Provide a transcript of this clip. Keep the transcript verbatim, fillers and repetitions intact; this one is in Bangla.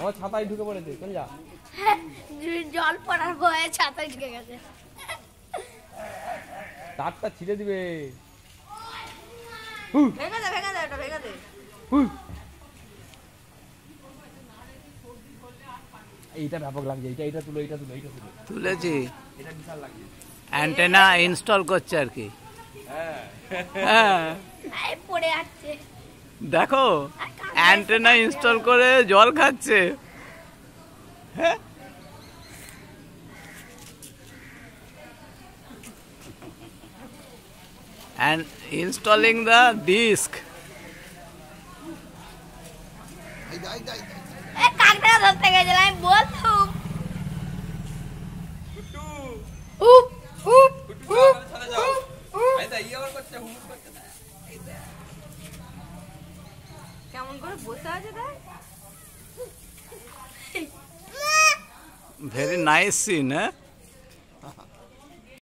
আমার ছাতায় ঢুকে পড়েছে, চলে যা। জল পড়ার ভয়ে ছাতায় ঢুকে গেছে। তারটা ছিঁড়ে দিবে। ভেঙে দে ভেঙে দে ওটা ভেঙে দে। এইটা ব্যাপক লাগছে, এইটা এইটা তুলো এইটা তুলো এইটা তুলো। তুলেছি, এটা বিশাল লাগছে। অ্যান্টেনা ইনস্টল করছে আর কি। হ্যাঁ হ্যাঁ এই পড়ে যাচ্ছে। দেখো অ্যান্টেনা ইনস্টল করে জল খাচ্ছে। হ্যাঁ and installing the disk. এ কাকড়া ধরতে গেছিলাম, আমি বলতুম। উপ উপ উপ কেমন করে বসে আছে দেখ। Very nice scene, eh?